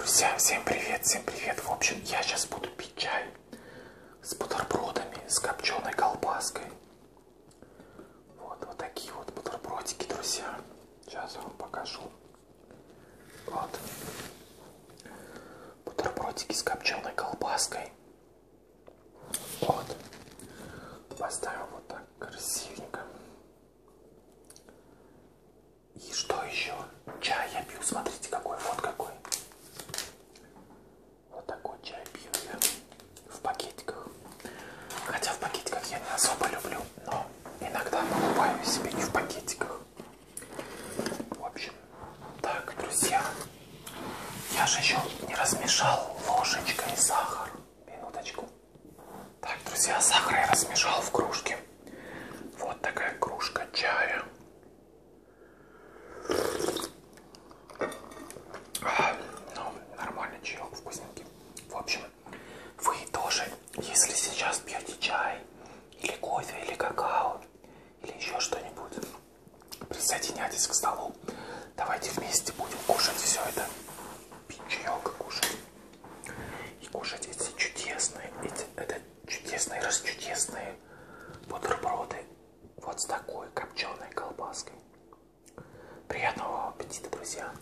Всем привет, всем привет. В общем, я сейчас буду пить чай с бутербродами, с копченой колбаской. Вот такие вот бутербродики, друзья. Сейчас я вам покажу. Вот. Бутербродики с копченой колбаской. Вот. Поставим вот так красивенько. И что еще? Чай я пью, смотрите какой, вот какой. Вот такой чай пью я в пакетиках. Хотя в пакетиках я не особо люблю, но иногда покупаю себе и в пакетиках. В общем, так, друзья, я же еще не размешал ложечкой сахар. Минуточку. Так, друзья, сахар я размешал в кружке. Вот такая кружка чая. Ну, нормальный чаек, вкусненький. В общем, вы тоже, если сейчас пьете чай, или кофе, или какао, или еще что-нибудь, присоединяйтесь к столу. Давайте вместе будем кушать все это. Пить чаек и кушать. И кушать эти чудесные, чудесные, расчудесные бутерброды вот с такой копченой колбаской. Приятного вам аппетита, друзья!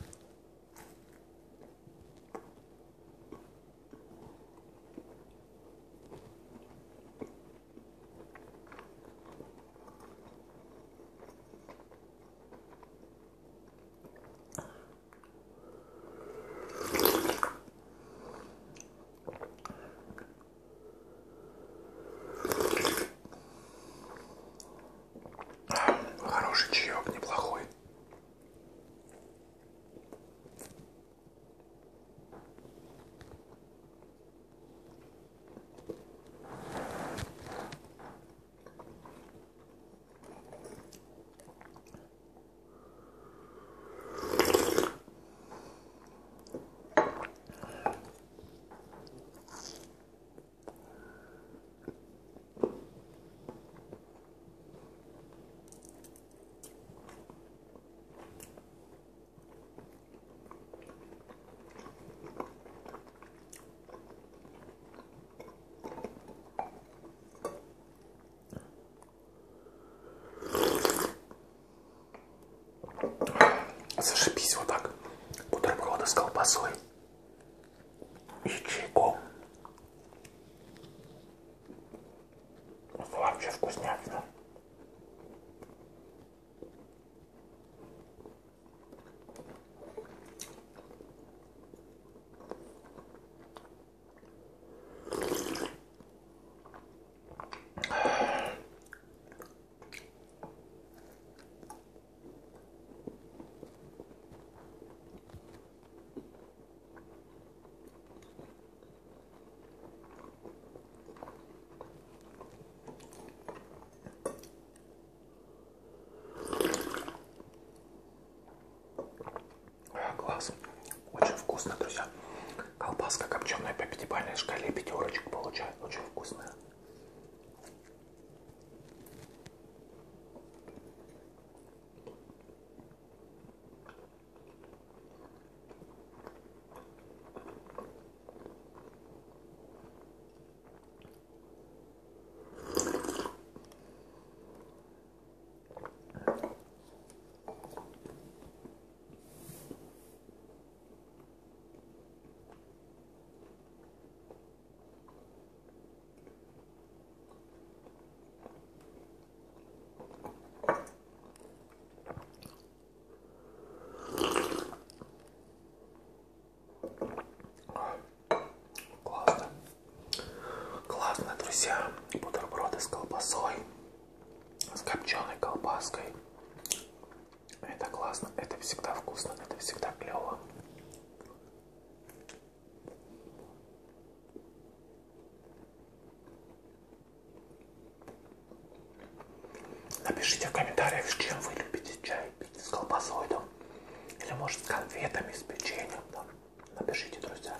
Хороший чаек, неплохой. Зашибись вот так. Бутерброды с колбасой и чайком. Вообще вкуснятина. Класс. Очень вкусно, друзья. Колбаска копченая по пятибалльной шкале, пятерочку получает. Очень вкусная. Классно, друзья. Бутерброды с колбасой, с копченой колбаской. Это классно, это всегда вкусно, это всегда клево. Напишите в комментариях, с чем вы любите чай пить, с колбасой там, или может с конфетами, с печеньем там. Напишите, друзья.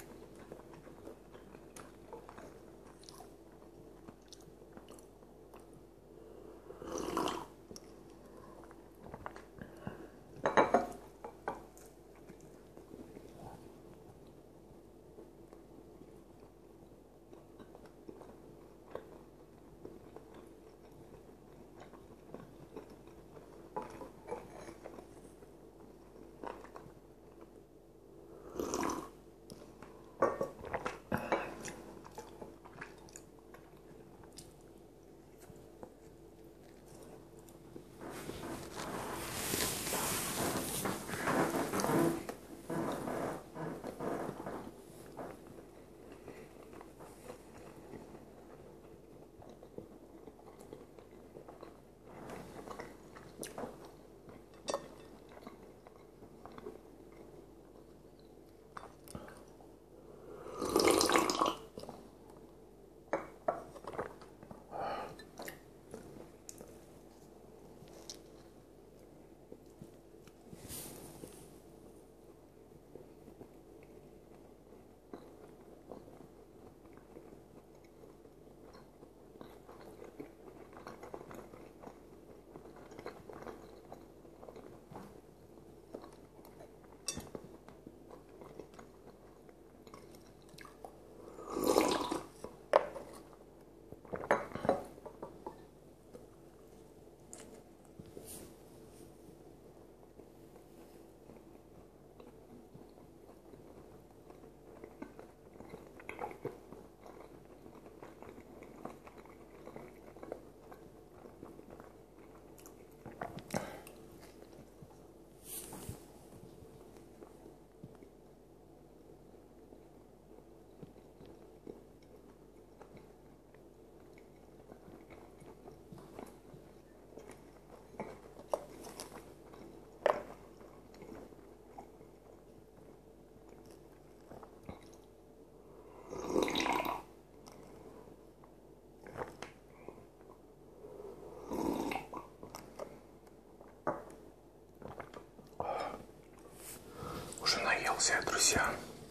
наелся я, друзья.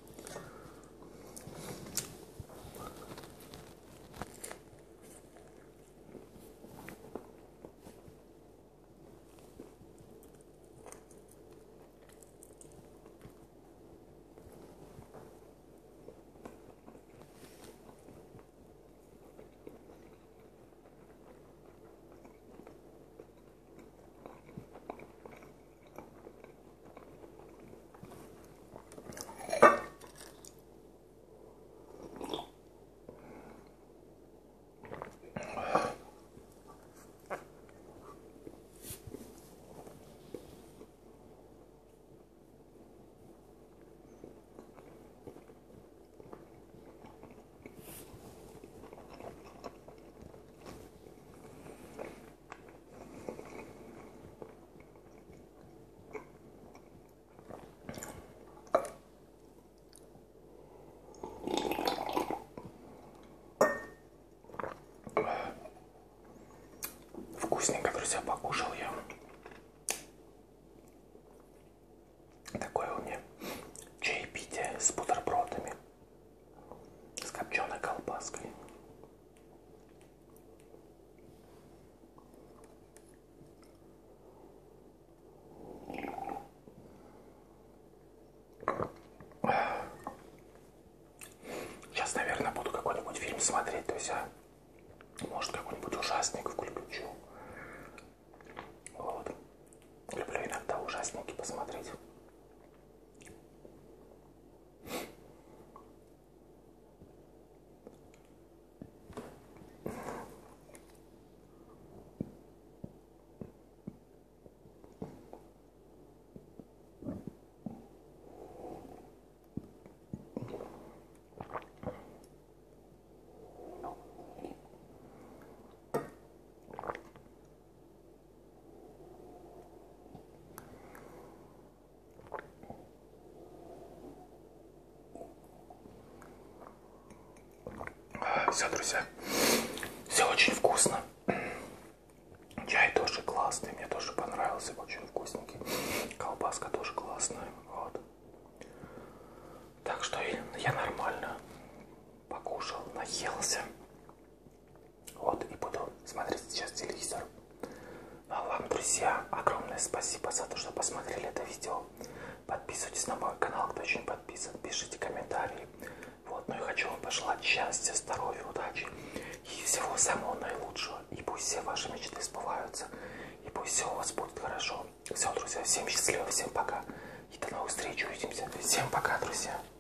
Вкусненько, друзья, покушал я. Такое у меня чаепитие с бутербродами, с копченой колбаской. Сейчас, наверное, буду какой-нибудь фильм смотреть, то есть, может, какой-нибудь ужастик включу. Вот. Люблю иногда ужастики посмотреть. Все, друзья, все очень вкусно. Чай тоже классный, мне тоже понравился, очень вкусненький. Колбаска тоже классная, вот. Так что я нормально покушал, наелся. Вот, и буду смотреть сейчас телевизор. Ну а вам, друзья, огромное спасибо за то, что посмотрели это видео. Подписывайтесь на мой канал, кто еще не подписан, пишите комментарии. Вот, ну и хочу вам пожелать счастья, здоровья, удачи и всего самого наилучшего. И пусть все ваши мечты сбываются, и пусть все у вас будет хорошо. Все, друзья, всем счастливо, всем пока. И до новых встреч, увидимся. Всем пока, друзья.